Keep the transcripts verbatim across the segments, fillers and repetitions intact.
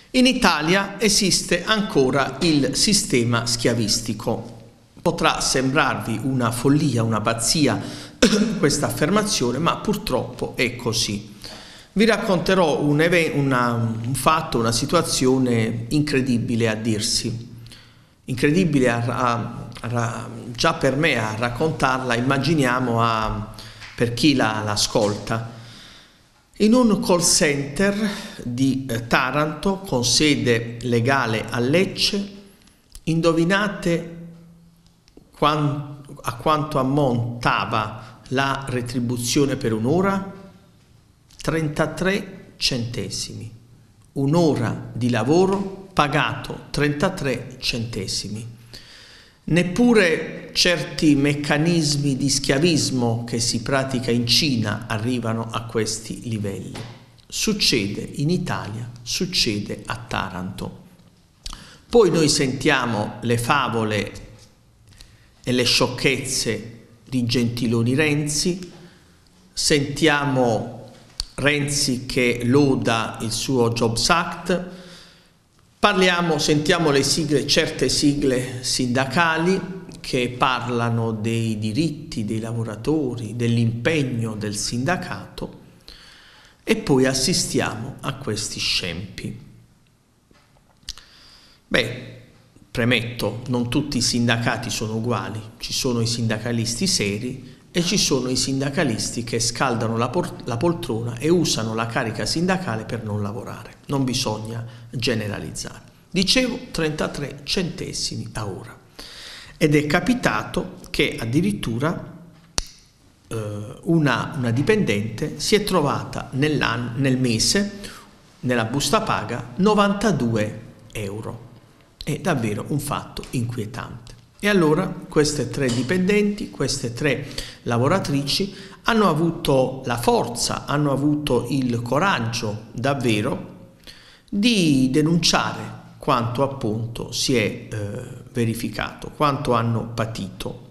In Italia esiste ancora il sistema schiavistico. Potrà sembrarvi una follia, una pazzia questa affermazione, ma purtroppo è così. Vi racconterò un, una, un fatto, una situazione incredibile a dirsi. Incredibile a, a, a, già per me a raccontarla, immaginiamo a, per chi la, l'ascolta. In un call center di eh, Taranto, con sede legale a Lecce, indovinate quant, a quanto ammontava la retribuzione per un'ora? trentatré centesimi. Un'ora di lavoro pagato trentatré centesimi. Neppure certi meccanismi di schiavismo che si pratica in Cina arrivano a questi livelli. Succede in Italia, succede a Taranto. Poi noi sentiamo le favole e le sciocchezze di Gentiloni Renzi, sentiamo Renzi che loda il suo Jobs Act, parliamo, sentiamo le sigle, certe sigle sindacali che parlano dei diritti dei lavoratori, dell'impegno del sindacato, e poi assistiamo a questi scempi. Beh, premetto, non tutti i sindacati sono uguali, ci sono i sindacalisti seri e ci sono i sindacalisti che scaldano la, la poltrona e usano la carica sindacale per non lavorare. Non bisogna generalizzare. Dicevo trentatré centesimi a ora. Ed è capitato che addirittura eh, una, una dipendente si è trovata nel mese, nella busta paga, novantadue euro. È davvero un fatto inquietante. E allora queste tre dipendenti, queste tre lavoratrici hanno avuto la forza, hanno avuto il coraggio davvero di denunciare quanto appunto si è eh, verificato, quanto hanno patito.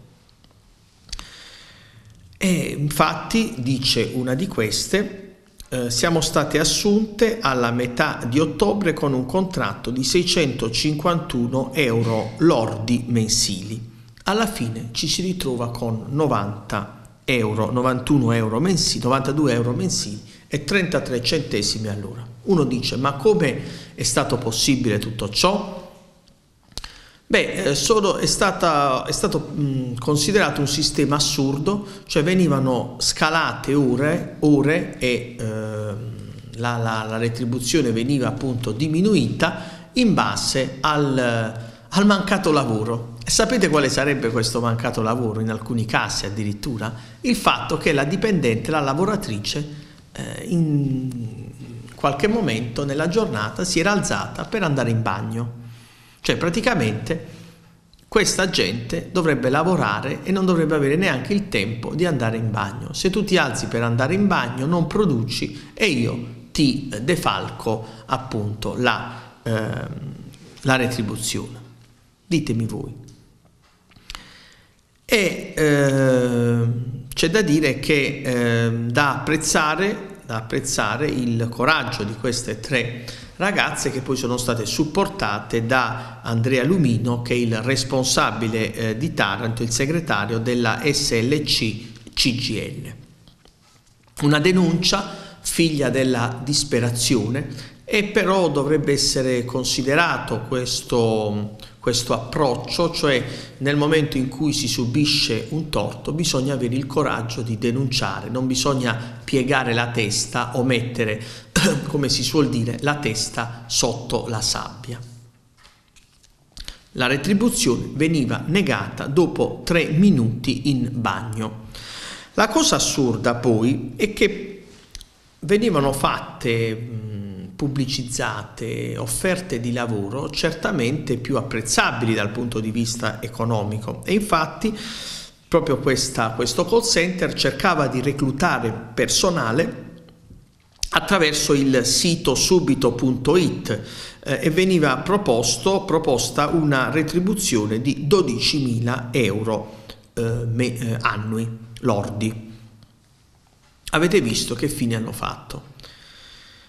E infatti, dice una di queste, eh, siamo state assunte alla metà di ottobre con un contratto di seicentocinquantuno euro lordi mensili. Alla fine ci si ritrova con novanta euro, novantuno euro mensili, novantadue euro mensili e trentatré centesimi all'ora. Uno dice: ma come è stato possibile tutto ciò? Beh, sono, è, stata, è stato mh, considerato un sistema assurdo, cioè venivano scalate ore, ore e eh, la, la, la retribuzione veniva appunto diminuita in base al, al mancato lavoro. E sapete quale sarebbe questo mancato lavoro? In alcuni casi addirittura il fatto che la dipendente, la lavoratrice, eh, in qualche momento nella giornata si era alzata per andare in bagno. Cioè praticamente questa gente dovrebbe lavorare e non dovrebbe avere neanche il tempo di andare in bagno. Se tu ti alzi per andare in bagno non produci e io ti defalco appunto la, eh, la retribuzione. Ditemi voi. E eh, c'è da dire che eh, da apprezzare, da apprezzare il coraggio di queste tre ragazze che poi sono state supportate da Andrea Lumino, che è il responsabile eh, di Taranto, il segretario della S L C C G I L. Una denuncia figlia della disperazione, e però dovrebbe essere considerato questo, questo approccio, cioè nel momento in cui si subisce un torto bisogna avere il coraggio di denunciare, non bisogna piegare la testa o mettere, come si suol dire, la testa sotto la sabbia. La retribuzione veniva negata dopo tre minuti in bagno. La cosa assurda poi è che venivano fatte, mh, pubblicizzate offerte di lavoro certamente più apprezzabili dal punto di vista economico, e infatti proprio questa, questo call center cercava di reclutare personale attraverso il sito subito punto it eh, e veniva proposto, proposta una retribuzione di dodicimila euro eh, me, eh, annui lordi. Avete visto che fine hanno fatto?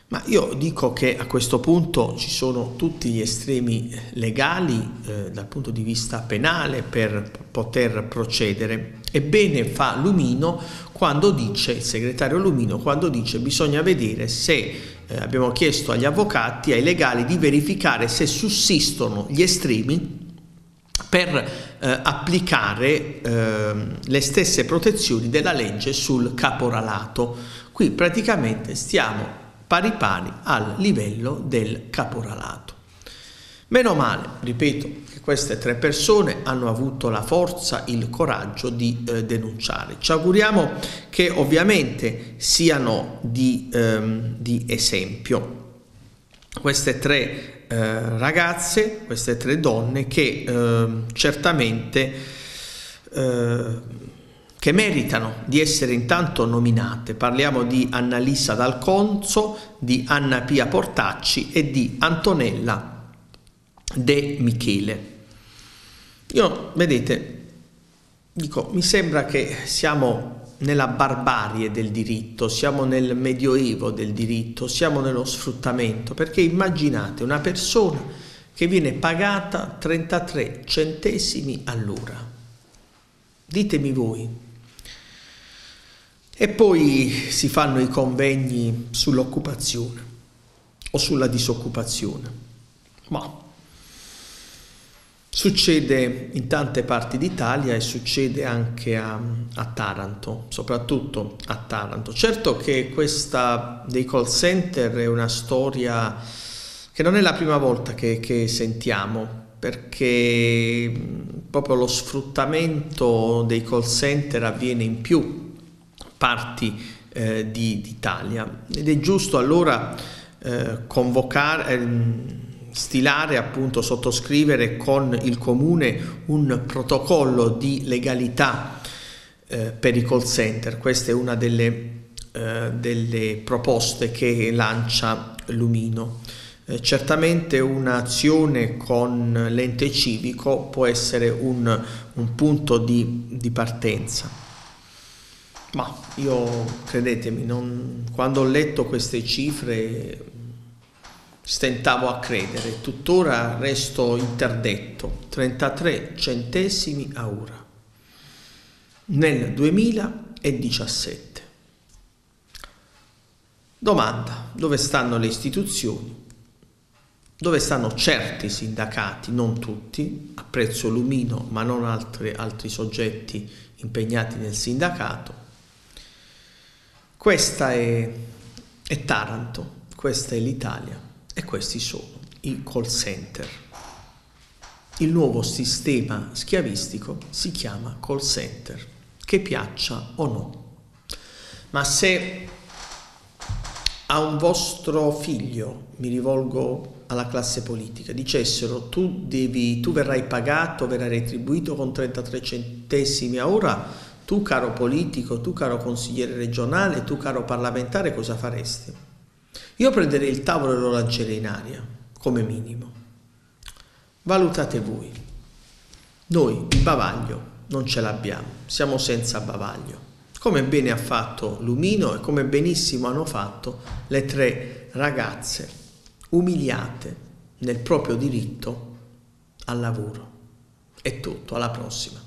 Ma io dico che a questo punto ci sono tutti gli estremi legali eh, dal punto di vista penale per poter procedere. Ebbene fa Lumino quando dice, il segretario Lumino, quando dice bisogna vedere se, eh, abbiamo chiesto agli avvocati, ai legali, di verificare se sussistono gli estremi per eh, applicare eh, le stesse protezioni della legge sul caporalato. Qui praticamente stiamo pari pari al livello del caporalato. Meno male, ripeto, che queste tre persone hanno avuto la forza, il coraggio di eh, denunciare. Ci auguriamo che ovviamente siano di, ehm, di esempio queste tre eh, ragazze, queste tre donne che eh, certamente eh, che meritano di essere intanto nominate. Parliamo di Annalisa Dal Conzo, di Anna Pia Portacci e di Antonella De Michele. Io, vedete, dico, mi sembra che siamo nella barbarie del diritto, siamo nel medioevo del diritto, siamo nello sfruttamento, perché immaginate una persona che viene pagata trentatré centesimi all'ora. Ditemi voi. E poi si fanno i convegni sull'occupazione o sulla disoccupazione. Ma succede in tante parti d'Italia e succede anche a, a Taranto, soprattutto a Taranto. Certo che questa dei call center è una storia che non è la prima volta che, che sentiamo, perché proprio lo sfruttamento dei call center avviene in più parti eh, d'Italia ed è giusto allora eh, convocare, eh, stilare, appunto sottoscrivere con il comune un protocollo di legalità eh, per i call center. Questa è una delle, eh, delle proposte che lancia Lumino. Eh, certamente un'azione con l'ente civico può essere un, un punto di, di partenza. Ma io, credetemi, non, quando ho letto queste cifre stentavo a credere, tuttora resto interdetto. trentatré centesimi a ora nel duemiladiciassette. Domanda: dove stanno le istituzioni? Dove stanno certi sindacati, non tutti, apprezzo Lumino ma non altri, altri soggetti impegnati nel sindacato? Questa è, è Taranto, questa è l'Italia e questi sono i call center. Il nuovo sistema schiavistico si chiama call center, che piaccia o no. Ma se a un vostro figlio, mi rivolgo alla classe politica, dicessero tu, devi, tu verrai pagato, verrai retribuito con trentatré centesimi a ora, tu caro politico, tu caro consigliere regionale, tu caro parlamentare, cosa faresti? Io prenderei il tavolo e lo lancerei in aria, come minimo. Valutate voi. Noi il bavaglio non ce l'abbiamo, siamo senza bavaglio. Come bene ha fatto Lumino e come benissimo hanno fatto le tre ragazze umiliate nel proprio diritto al lavoro. È tutto, alla prossima.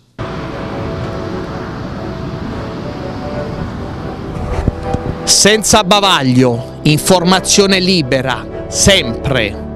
Senza bavaglio, informazione libera, sempre.